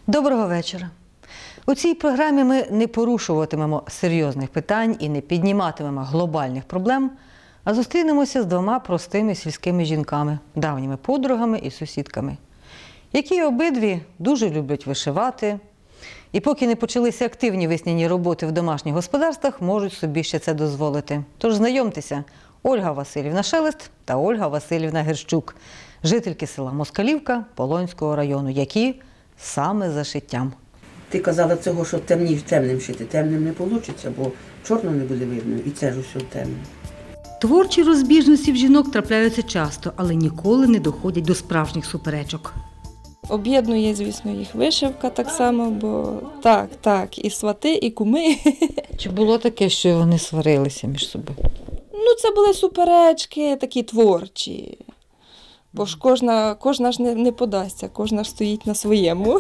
Доброго вечора. У цій програмі ми не порушуватимемо серйозних питань і не підніматимемо глобальних проблем, а зустрінемося з двома простими сільськими жінками, давніми подругами і сусідками, які обидві дуже люблять вишивати, і поки не почалися активні весняні роботи в домашніх господарствах, можуть собі ще це дозволити. Тож знайомтеся, Ольга Василівна Шелест та Ольга Василівна Герщук, жительки села Москалівка Полонського району, які саме за шиттям. Ти казала цього, що темним шити. Темним не вийде, бо чорно не буде видно, і це ж усе темне. Творчі розбіжності в жінок трапляються часто, але ніколи не доходять до справжніх суперечок. Об'єднує, звісно, їх вишивка так само, бо так, і свати, і куми. Чи було таке, що вони сварилися між собою? Ну, це були суперечки такі творчі. Бо ж кожна ж не подасться, кожна ж стоїть на своєму.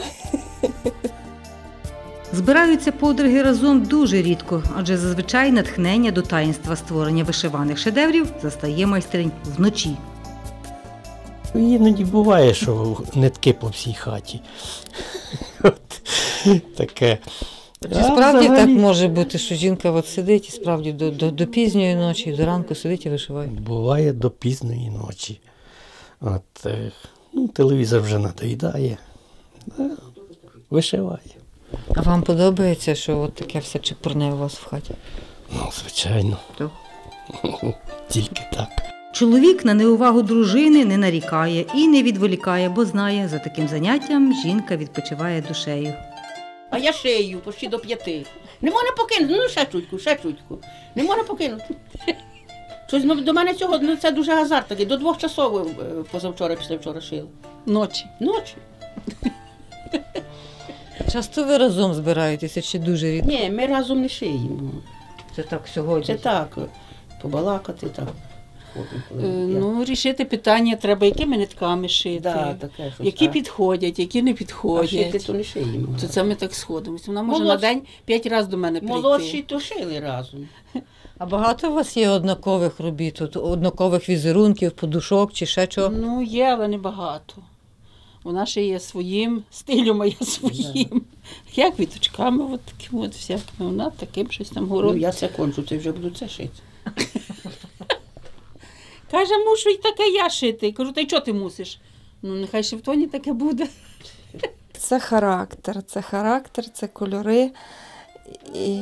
Збираються подруги разом дуже рідко, адже зазвичай натхнення до таїнства створення вишиваних шедеврів застає майстринь вночі. Іноді буває, що нитки по всій хаті. Таке. Чи справді так може бути, що жінка от сидить і справді до пізньої ночі, до ранку сидить і вишиває? Буває до пізної ночі. Телевізор вже надоїдає, вишиває. А вам подобається, що от таке все чепурне у вас в хаті? Ну, звичайно. Так. Тільки так. Чоловік на неувагу дружини не нарікає і не відволікає, бо знає, за таким заняттям жінка відпочиває душею. А я шию почти до 5. Не можна покинути, ще чутку. Не можна покинути. Щось до мене цього, це дуже азарт такий. До 2 часов позавчора, післявчора шила. Ночі. Часто ви разом збираєтеся чи дуже рідко? Ні, ми разом не шиємо. Це так сьогодні? Це так, побалакати так. Рішити питання треба, якими нитками шити, Таке, які підходять, які не А підходять. шити то не шиємо. То це ми так сходимося. Вона може на день 5 разів до мене прийти. Молодші то шили разом. А багато у вас є однакових робіт, однакових візерунків, подушок чи ще чого? Є, але не багато. Вона ще є своїм стилем, а я своїм. Я квіточками, от такими от всякими. Вона таким щось там городить. Я це кончу, ти вже буду це шити. Каже, мушу і таке я шити. Кажу, та й чого ти мусиш? Нехай ще в тоні таке буде. Це характер, це кольори. І,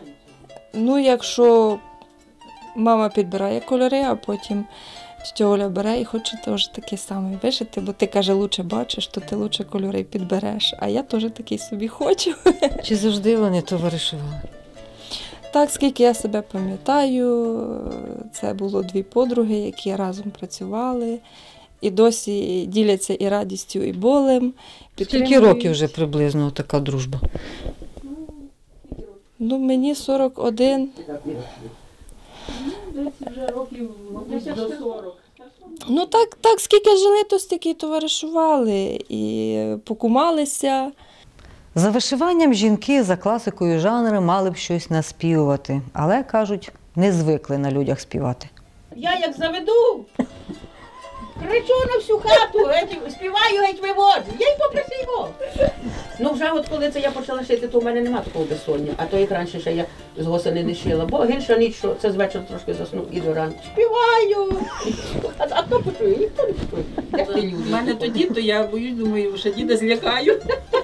якщо мама підбирає кольори, а потім тітя Оля бере і хоче теж такий самий вишити, бо ти, каже, лучше бачиш, то ти лучше кольори підбереш. А я теж такий собі хочу. Чи завжди вони товаришували? Так, скільки я себе пам'ятаю, це було 2 подруги, які разом працювали, і досі діляться і радістю, і болем. Скільки років вже приблизно така дружба? Мені 41. Вже років, мабуть, до 40. Так, скільки жили, то стільки товаришували і покумалися. За вишиванням жінки за класикою жанру мали б щось наспівувати, але, кажуть, не звикли на людях співати. Я як заведу, кричу на всю хату, співаю, геть виводжу. Я й попросив. Вже от коли це я почала шити, то в мене нема такого безсоння. А то як раніше ще я з госени не шила. Бо гірша ніч, що це з вечора трошки заснув і до ранку. Співаю. А хто почує? Ніхто не почує. Як ти люди? У мене тоді, то я боюсь, думаю, що діда злякаю.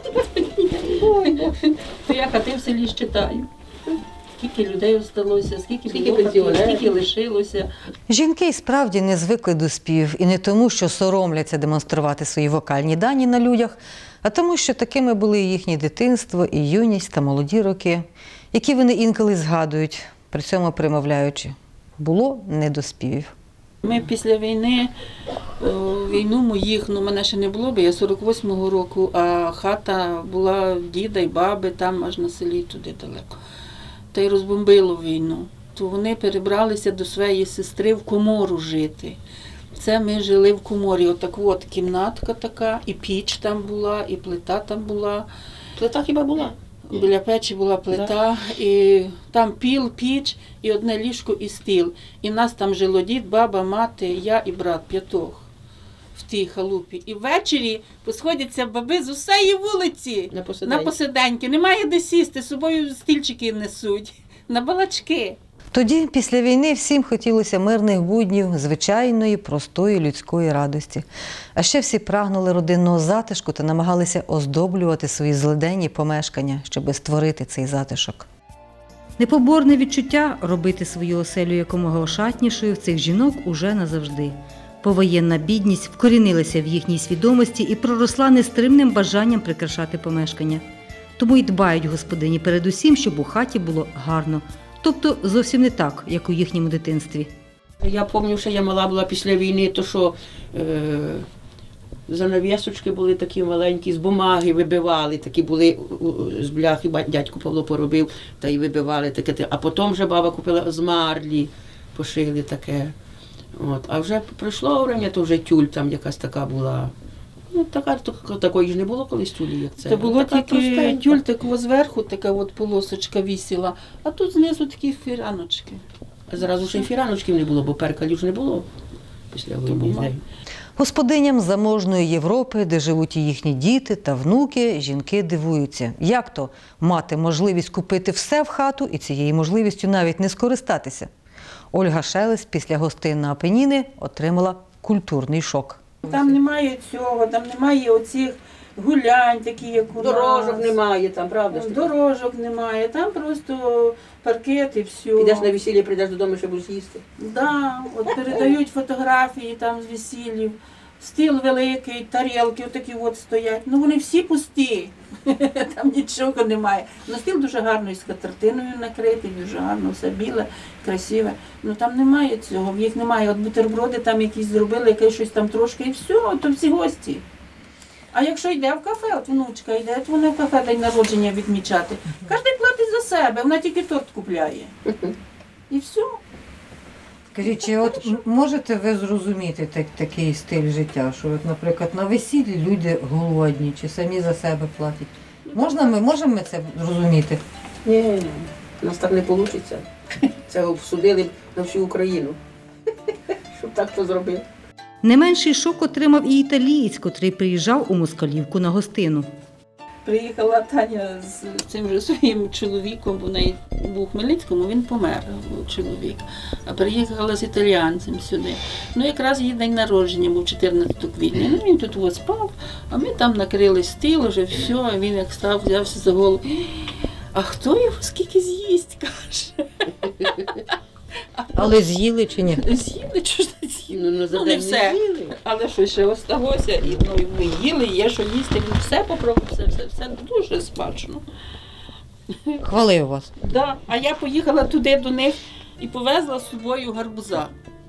То я хати в селі щитаю. Скільки людей осталося, скільки пенсіонерів, скільки лишилося. Жінки й справді не звикли до спів, і не тому, що соромляться демонструвати свої вокальні дані на людях, а тому, що такими були і їхнє дитинство, і юність та молоді роки, які вони інколи згадують, при цьому примовляючи, було не до співів. Ми після війни, війну моїх, мене ще не було, бо я 48-го року, а хата була діда і баби, там аж на селі туди далеко. Та й розбомбило війну. То вони перебралися до своєї сестри в комору жити. Це ми жили в коморі. Отак кімнатка така, і піч там була, і плита там була. Плита хіба була? Біля печі була плита, і там піл, піч, і одне ліжко, і стіл. І нас там жило дід, баба, мати, я і брат, 5. в тій халупі. І ввечері посходяться баби з усієї вулиці на посиденьки. Немає де сісти, з собою стільчики несуть, на балачки. Тоді, після війни, всім хотілося мирних буднів, звичайної, простої людської радості. А ще всі прагнули родинного затишку та намагалися оздоблювати свої злиденні помешкання, щоби створити цей затишок. Непоборне відчуття робити свою оселю якомога ошатнішою в цих жінок уже назавжди. Повоєнна бідність вкорінилася в їхній свідомості і проросла нестримним бажанням прикрашати помешкання. Тому й дбають господині передусім, щоб у хаті було гарно. Тобто зовсім не так, як у їхньому дитинстві. Я пам'ятаю, що я мала була після війни, то що занавісочки були такі маленькі, з бумаги вибивали, такі були з бляхи, дядько Павло поробив, та й вибивали таке. А потім вже баба купила з марлі, пошили таке. От. А вже прийшло время, то вже тюль там якась така була. Ну, такої ж не було колись тюлі, як це. Це було така тільки простенька. тюль такого зверху, така от полосочка вісіла, а тут знизу такі фіраночки. Зразу ще й фіраночків не було, бо перкалів ж не було після війни. Господиням заможної Європи, де живуть і їхні діти та внуки, жінки дивуються. Як то мати можливість купити все в хату і цією можливістю навіть не скористатися? Ольга Шелест після гостин на Апеніни отримала культурний шок. Там немає цього, там немає оцих гулянь, такі, як у Дорожок нас. немає там, правда? ж таки? Дорожок немає, там просто паркет і все. Підеш на весілля, прийдеш додому, ще будеш їсти. Да, от передають фотографії там з весіллів, стіл великий, тарілки отакі от стоять. Ну вони всі пусті, там нічого немає. Ну стіл дуже гарно із скатертиною накритий, дуже гарно, все біле, красиве. Ну там немає цього, в їх немає. От бутерброди там якісь зробили, якесь щось там трошки і все, то всі гості. А якщо йде в кафе, от внучка йде, от вона в кафе день народження відмічати. Кожен платить за себе, вона тільки торт купляє. І все. Скажіть, чи от можете ви зрозуміти такий стиль життя, що, от, наприклад, на весіллі люди голодні чи самі за себе платять? Можемо ми це зрозуміти? Ні, у нас так не вийде. Це обсудили на всю Україну, щоб так то зробив. Не менший шок отримав і італієць, котрий приїжджав у Москалівку на гостину. Приїхала Таня з цим же своїм чоловіком, бо в неї був у Хмельницькому, він помер, чоловік. А приїхала з італіянцем сюди. Ну якраз її день народження був 14 квітня. Ну він тут ось спав, а ми там накрили стіл, вже все, а він як став, взявся за голову. А хто його скільки з'їсть, каже. Але з'їли чи ні? З'їли, чи ж не з'їли? Ну, за Ну, день не все. з'їли. Але що ще осталося, і ну, ми їли, є що їсти, ну, все попробував, все дуже смачно. Хвалив вас. Да. А я поїхала туди до них і повезла з собою гарбуза.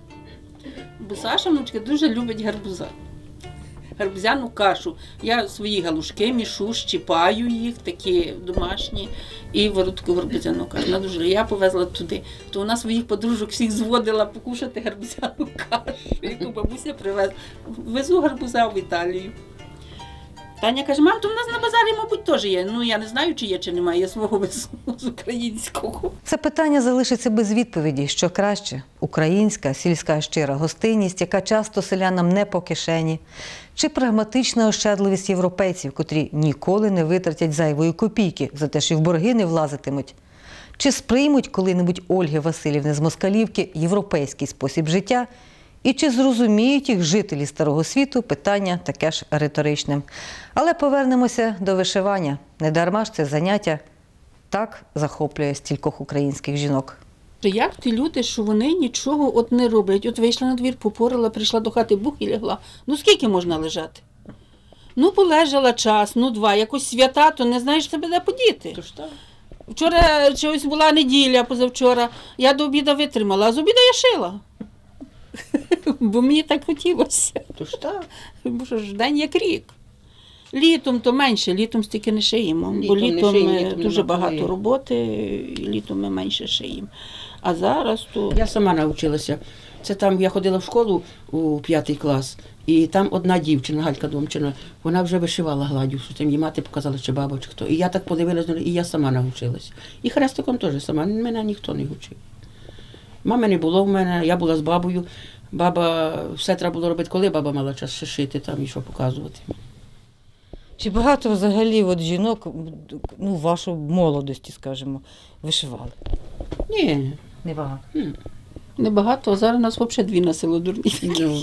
Бо Саша, внучка, дуже любить гарбуза. Гарбузяну кашу. Я свої галушки мішу, щіпаю їх, такі домашні, і варю таку гарбузяну кашу. Вона дуже, я повезла туди. То вона своїх подружок всіх зводила покушати гарбузяну кашу, яку бабуся привезла. Везу гарбуза в Італію. Таня каже, мам, то в нас на базарі, мабуть, теж є. Ну, я не знаю, чи є, чи немає, я свого везу з українського. Це питання залишиться без відповіді, що краще – українська, сільська щира гостинність, яка часто селянам не по кишені, чи прагматична ощадливість європейців, котрі ніколи не витратять зайвої копійки, зате що й в борги не влазитимуть. Чи сприймуть коли-небудь Ольги Василівни з Москалівки європейський спосіб життя, і чи зрозуміють їх жителі Старого Світу – питання таке ж риторичне. Але повернемося до вишивання. Недарма ж це заняття так захоплює стількох українських жінок. Як ті люди, що вони нічого от не роблять? От вийшла на двір, попорила, прийшла до хати, бух і лягла. Ну скільки можна лежати? Ну полежала час, ну два, якось свята, то не знаєш себе де подіти. Тож так. Вчора чогось була неділя, позавчора, я до обіду витримала, а з обіду я шила. Бо мені так хотілося. Тож так. Бо що ж, день як рік. Літом то менше, літом стільки не шиємо, бо Літом не літом шиємо, літом дуже нема багато коли. роботи, і літом ми менше шиємо. А зараз то... Я сама навчилася. Це там я ходила в школу у 5 клас, і там одна дівчина, Галька Домчина, вона вже вишивала гладдю, що там їй мати показала, чи баба, чи хто. І я так подивилася, і я сама навчилася. І хрестиком теж сама, мене ніхто не вчив. Мами не було в мене, я була з бабою. Баба, все треба було робити, коли баба мала час ще шити там і що показувати. Чи багато взагалі от жінок, ну, в вашій молодості, скажімо, вишивали? Ні. Небагато. Небагато, а зараз у нас взагалі дві на село дурні. Ну,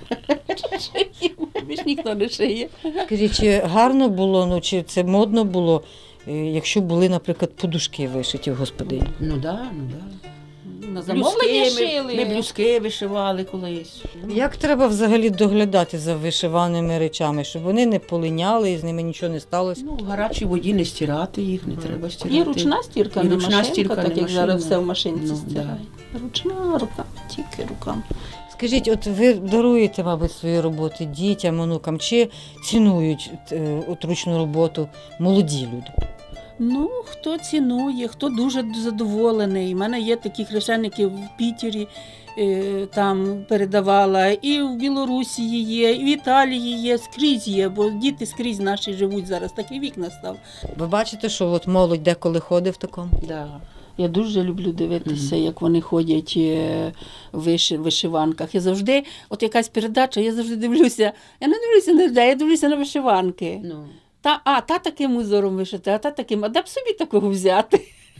Більш ніхто не шиє. Скажіть, чи гарно було, ну, чи це модно було, якщо були, наприклад, подушки вишиті в господині? ну да. На замовлення Блюзки шили. ми блюзки вишивали колись. Як треба взагалі доглядати за вишиваними речами, щоб вони не полиняли і з ними нічого не сталося? Ну, в гарячій воді не стирати їх, не треба стирати. Є ручна стірка, І не ручна машинка, стірка, так не як зараз машина. все в машинці Ну, стирає. Ручна рука, тільки руками. Скажіть, от ви даруєте, мабуть, свої роботи дітям, онукам, чи цінують от ручну роботу молоді люди? Ну, хто цінує, хто дуже задоволений. У мене є такі хрещеники в Пітері, там передавала, і в Білорусі є, і в Італії є, скрізь є, бо діти скрізь наші живуть зараз, такий вік настав. Ви бачите, що от молодь деколи ходить в такому? Да. Я дуже люблю дивитися, як вони ходять в вишиванках. Я завжди, от якась передача, я завжди дивлюся. Я не дивлюся на людей, я дивлюся на вишиванки. Ну. Та таким узором вишити, а та таким, а де б собі такого взяти?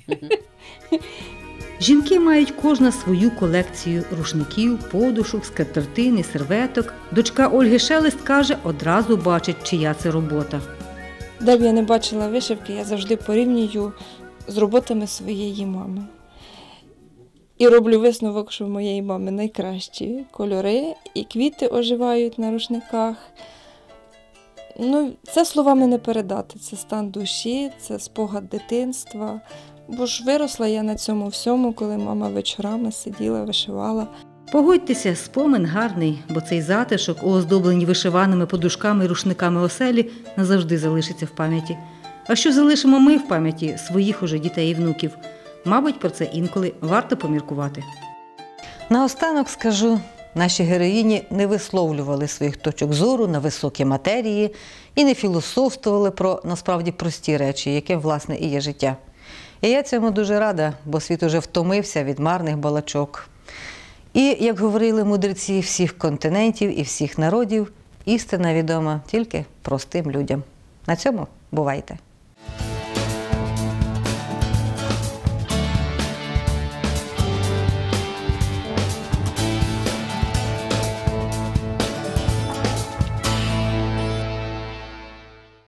Жінки мають кожна свою колекцію рушників, подушок, скатертин і серветок. Дочка Ольги Шелест каже, одразу бачить, чия це робота. Де б я не бачила вишивки, я завжди порівнюю з роботами своєї мами. І роблю висновок, що в моєї мами найкращі кольори, і квіти оживають на рушниках. Ну, це словами не передати, це стан душі, це спогад дитинства. Бо ж виросла я на цьому всьому, коли мама вечорами сиділа, вишивала. Погодьтеся, спомин гарний, бо цей затишок, оздоблений вишиваними подушками і рушниками оселі, назавжди залишиться в пам'яті. А що залишимо ми в пам'яті своїх уже дітей і внуків? Мабуть, про це інколи варто поміркувати. Наостанок скажу, наші героїні не висловлювали своїх точок зору на високі матерії і не філософствували про насправді прості речі, яким, власне, і є життя. І я цьому дуже рада, бо світ уже втомився від марних балачок. І, як говорили мудреці всіх континентів і всіх народів, істина відома тільки простим людям. На цьому бувайте!